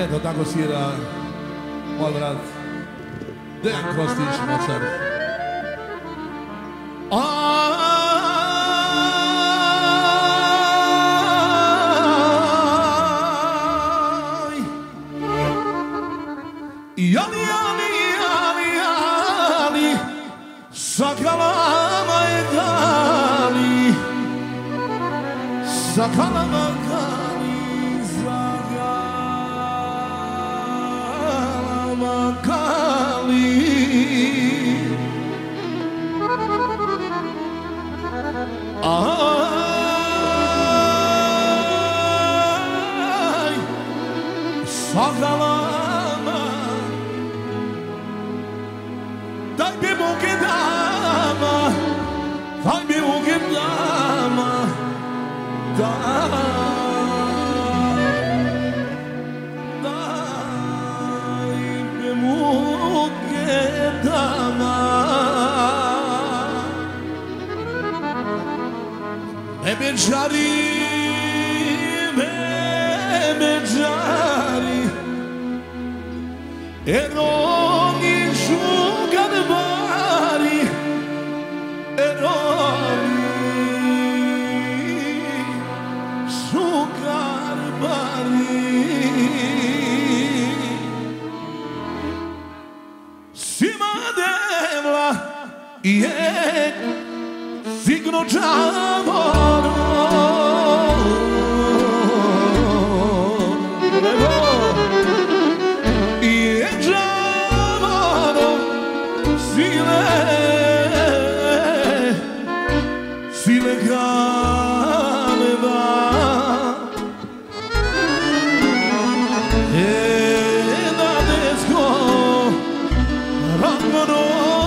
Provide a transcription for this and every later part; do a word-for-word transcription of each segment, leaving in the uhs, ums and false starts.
Eto tako svira moj brat Dejan Kostić, Močar. Aj, jali, jali, jali, jali, sakalama je gali, sakalama gali, sakalama gali. Aj, sakalama, daj mi muke dama, daj mi muke dama, daj, daj mi muke dama. Mehmet Cari, Mehmet Cari, Eroni Şugar bari, Eroni Şugar bari. Sima devla je signo čavoro, je čavoro sile, sile galeva, je da desko ramoro.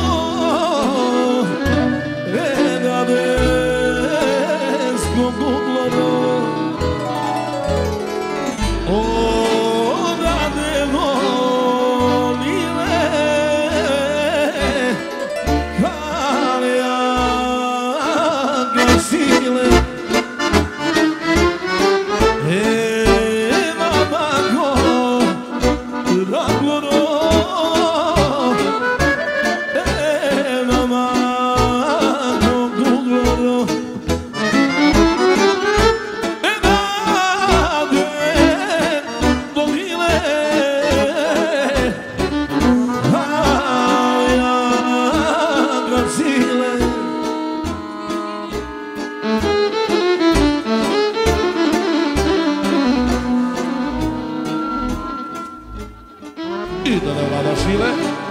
I da ne vlada šile.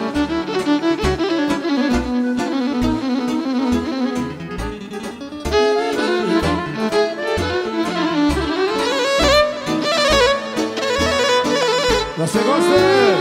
Da se goste!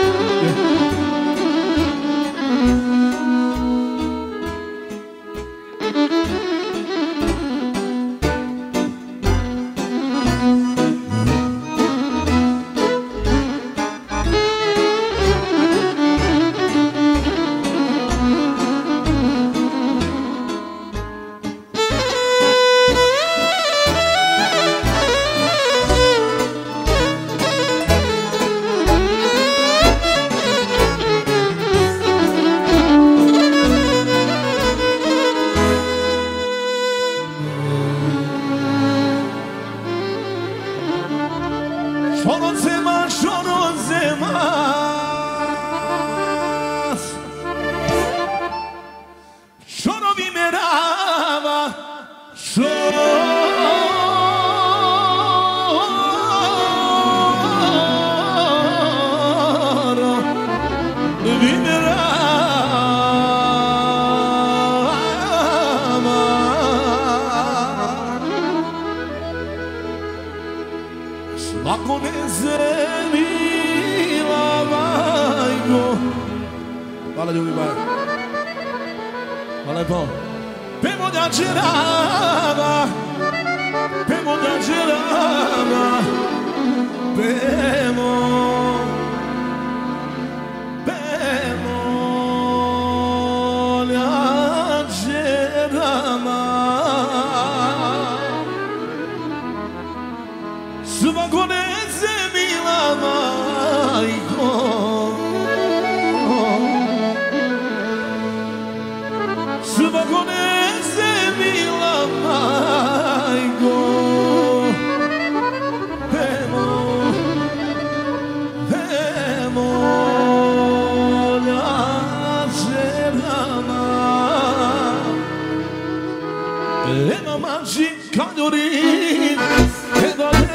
Şorozema, şorozema, şorovi merava, şorovi merava. Svako ne zemila majko. Hvala ljubi baj. Hvala lepo. Pemo da čerava, pemo da čerava, pemo, pemo da čerava. Svako ne zemila majko. Svakome se mila majko. Emo, emo lacerama. Emo mangi candorin, e